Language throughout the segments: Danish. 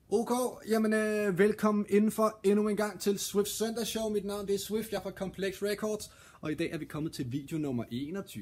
Ok, jamen velkommen indenfor endnu en gang til Swift Søndag Show. Mit navn det er Swift, jeg er fra Complex Records, og i dag er vi kommet til video nummer 21.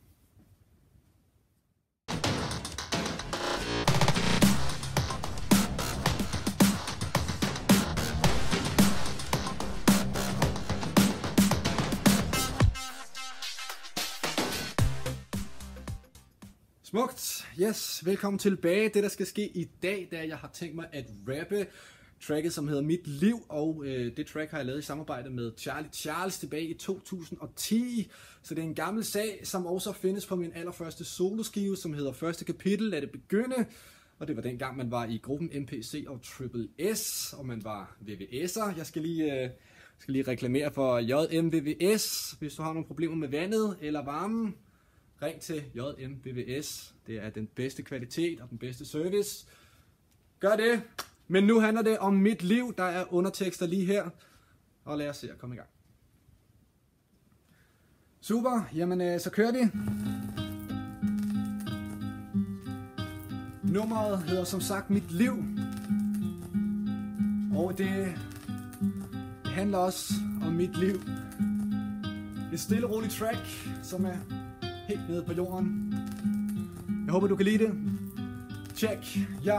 Smukt, yes, velkommen tilbage. Det der skal ske i dag, det er, at jeg har tænkt mig at rappe tracket, som hedder Mit Liv, og det track har jeg lavet i samarbejde med Charlie Charles tilbage i 2010. Så det er en gammel sag, som også findes på min allerførste soloskive, som hedder Første Kapitel, Lad det begynde. Og det var dengang man var i gruppen MPC og Triple S, og man var VVS'er. Jeg skal lige reklamere for JMVVS, hvis du har nogle problemer med vandet eller varmen. Ring til JMVVS. Det er den bedste kvalitet og den bedste service. Gør det. Men nu handler det om mit liv. Der er undertekster lige her. Og lad os se at komme i gang. Super. Jamen, så kører vi. Nummeret hedder som sagt Mit Liv. Og det handler også om mit liv. Et stille og roligt track, som er helt nede på jorden. Jeg håber du kan lide det. Check, ja.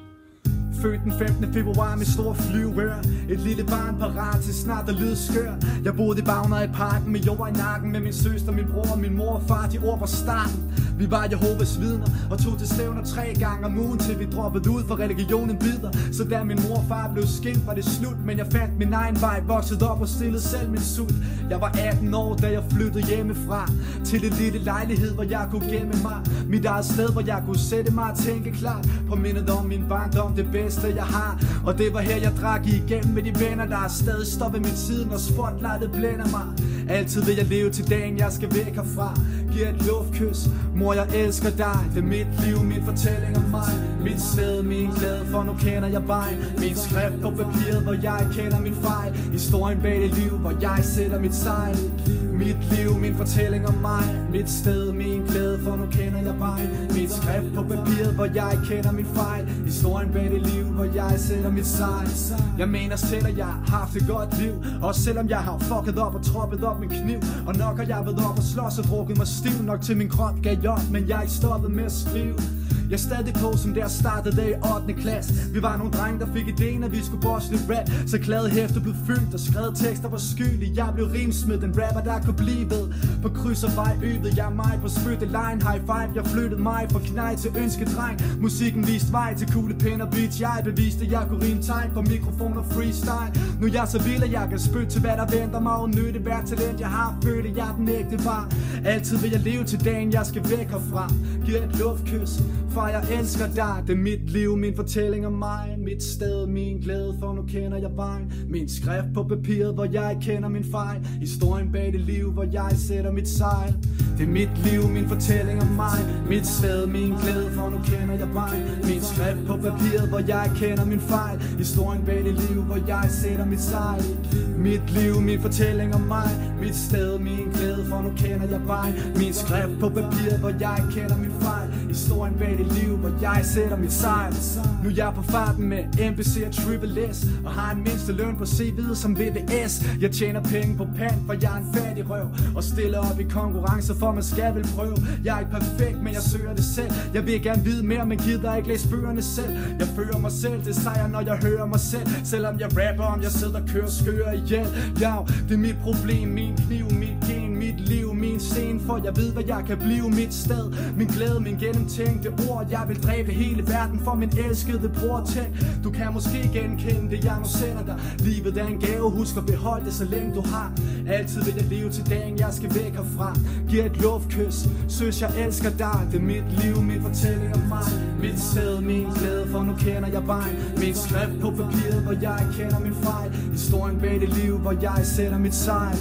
Født den 15. februar med stor flyvør. Et lille barn parat til snart at lyde skør. Jeg boede i Bagner i parken med jord i nakken. Med min søster, min bror og min mor og far. De ord var starten. Vi var Jehovas vidner og tog til stævner 3 gange om ugen, til vi droppede ud for religionen bider. Så da min mor og far blev skilt, var det slut. Men jeg fandt min egen vej, voksede op og stillede selv min sult. Jeg var 18 år, da jeg flyttede hjemmefra til en lille lejlighed, hvor jeg kunne gemme mig. Mit eget sted, hvor jeg kunne sætte mig og tænke klart på mindet om min barndom, det bedste jeg har. Og det var her jeg drak igennem med de venner, der er stadig står ved min side, når spotlightet blænder mig. Altid vil jeg leve til dagen, jeg skal væk herfra. Giv et luftkys, mor jeg elsker dig. Det er mit liv, min fortælling om mig. Mit sved, min glæde, for nu kender jeg vejen. Min skrift på papiret, hvor jeg kender min fejl. Historien bag det liv, hvor jeg sætter mit sejl. Mit liv, min fortælling om mig. Mit sted, min glæde, for nu kender jeg vejen. Min skrift på papiret, hvor jeg kender min fejl. Historien bag det liv, hvor jeg sætter mit sejl. Jeg mener selv, at jeg har haft et godt liv. Også selvom jeg har fucket op og troppet op min kniv. Og nok har jeg været op og slås og drukket mig stiv nok til min krop gav op. Men jeg er ikke stoppet med at skrive. Jeg er stadig på, som der startede dag i 8. klasse. Vi var nogle drenge, der fik ideen, at vi skulle bosse lidt rap. Så glade hæfter blev fyldt, og skrevet tekster var skyldig. Jeg blev rimsmed, den rapper, der kunne blive ved. På kryds og vej øvede jeg mig på spytte line. High five, jeg flyttede mig fra knæ til ønskedreng. Musikken viste vej til kuglepen og beats. Jeg beviste, at jeg kunne rime tegn på mikrofon og freestyle. Nu er jeg så vild, at jeg kan spytte til hvad der venter mig. Og nytte hvert talent, jeg har følt, at jeg er den ægte var. Altid vil jeg leve til dagen, jeg skal væk herfra. Giv et luftkys, for jeg elsker dig. Det er mit liv, min fortælling om mig. Mit sted, min glæde, for nu kender jeg vejen. Min skrift på papiret, hvor jeg kender min fejl. Historien bag det liv, hvor jeg sætter mit sejl. Det er mit liv, min fortælling om mig. Mit sted, min glæde, for nu kender jeg vejen. Min skrift på papiret, hvor jeg kender min fejl. Historien bag det liv, hvor jeg sætter mit sejl. Mit liv, min fortælling om mig. Mit sted, min glæde, for nu kender jeg vejen. Min skrift på papiret, hvor jeg kender min fejl. Historien bag det liv, hvor jeg sætter mit sejl. Nu er jeg på farten med MPC og Triple S, og har en mindste løn på CV'et som VVS. Jeg tjener penge på pant, for jeg er en fattig røv, og stiller op i konkurrencer, for man skal vel prøve. Jeg er ikke perfekt, men jeg søger det selv. Jeg vil gerne vide mere, men gider ikke læse bøgerne selv. Jeg fører mig selv, det sejrer når jeg hører mig selv. Selvom jeg rapper om, jeg sidder og kører skør ihjel. Ja, det er mit problem, min kniv, mit gen, mit liv, min scene. For jeg ved, hvad jeg kan blive, mit sted, min glæde, min gennemtænkte ord. Jeg vil dræbe hele verden for min elskede bror. Tænk, du kan måske genkende det, jeg nu sender dig. Livet er en gave, husk at beholde det, så længe du har. Altid vil jeg leve til dagen, jeg skal væk herfra. Giv et luftkys, søs jeg elsker dig. Det er mit liv, min fortælling om mig. Mit sted, min glæde, for nu kender jeg vejen. Min skrift på papiret, hvor jeg kender min fejl. Historien bag det liv, hvor jeg sætter mit sejl.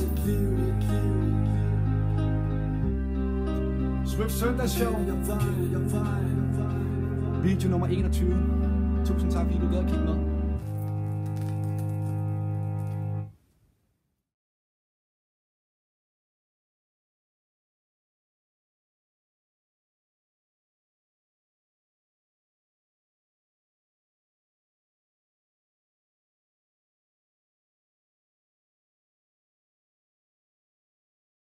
Swift Søndag Show. Video nummer 21. Tusind tak fordi du gad at kigge med.